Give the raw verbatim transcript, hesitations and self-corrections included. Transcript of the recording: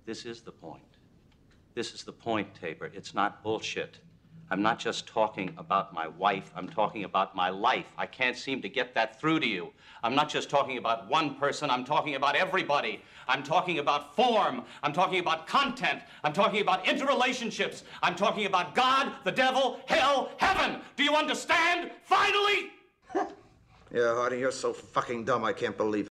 This is the point. This is the point, Tabor. It's not bullshit. I'm not just talking about my wife. I'm talking about my life. I can't seem to get that through to you. I'm not just talking about one person. I'm talking about everybody. I'm talking about form. I'm talking about content. I'm talking about interrelationships. I'm talking about God, the devil, hell, heaven. Do you understand? Finally! Yeah, Hardy, you're so fucking dumb I can't believe it.